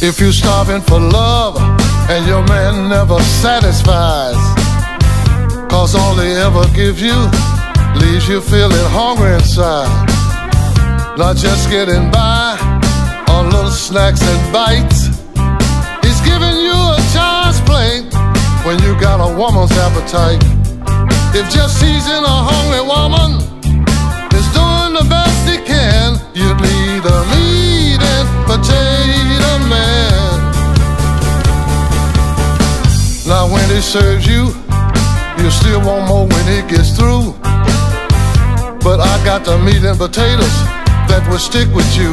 If you're starving for love and your man never satisfies, 'cause all he ever gives you leaves you feeling hungry inside, not just getting by on little snacks and bites. He's giving you a child's plate when you got a woman's appetite. If just seizing a hungry woman is doing the best he can, you'd need a meat and potato man. Now when he serves you, you still want more when he gets through. But I got the meat and potatoes that will stick with you.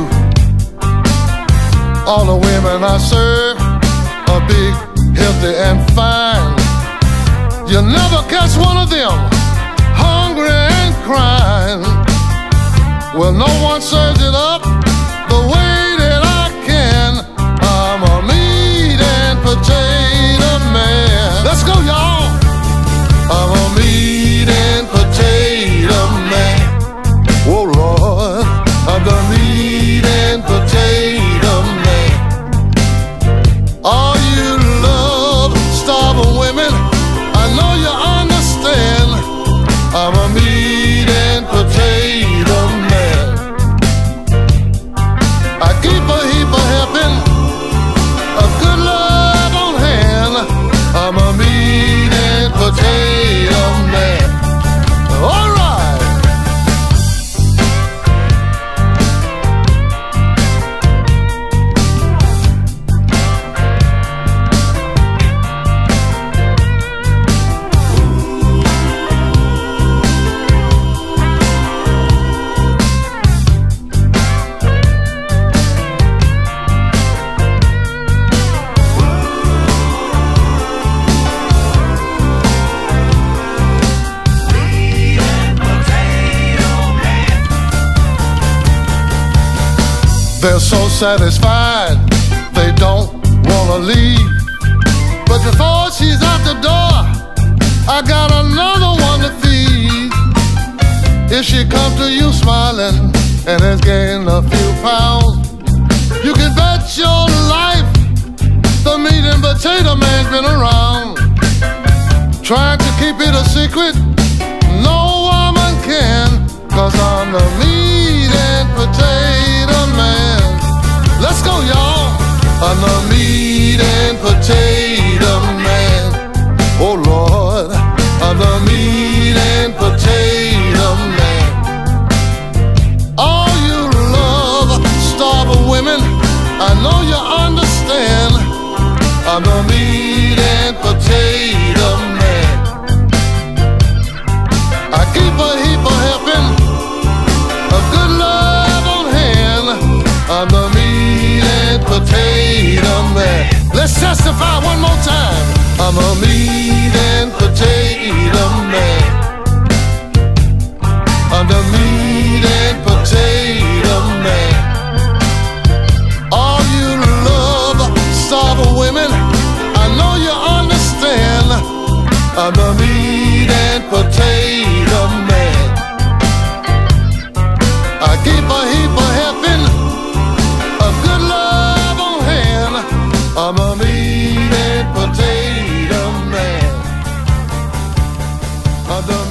All the women I serve are big, healthy, and fine. You'll never catch one of them hungry and crying. Well, no one serves it up the way that I can. I'm a meat and potato man. Let's go, y'all. I'm a meat and potato man. Oh, Lord, I'm the meat and potato man. All you love starving women, I know you understand. I'm a meat and potato man. I keep a heap of helping, a good love on hand. I'm a meat and potato man. All right. They're so satisfied, they don't wanna leave. But before she's out the door, I got another one to feed. If she comes to you smiling and has gained a few pounds, you can bet your life the meat and potato man's been around. Trying to keep it a secret, no woman can, 'cause I'm the meat and potato man. Let's go, y'all. I'm the meat and potato man. Oh, Lord, I'm the meat and potato man. All you love starving women, I know you understand. I'm the meat and potato man. I keep a heap of helping, a good love on hand. I'm the meat and potato man. Let's testify one more time. I'm a meat and potato man. I'm the meat and potato man. All you love starving women, I know you understand. I'm the meat and potato man. I keep a heap of helping, a good love on hand. I'm a meat and potato man. I'm the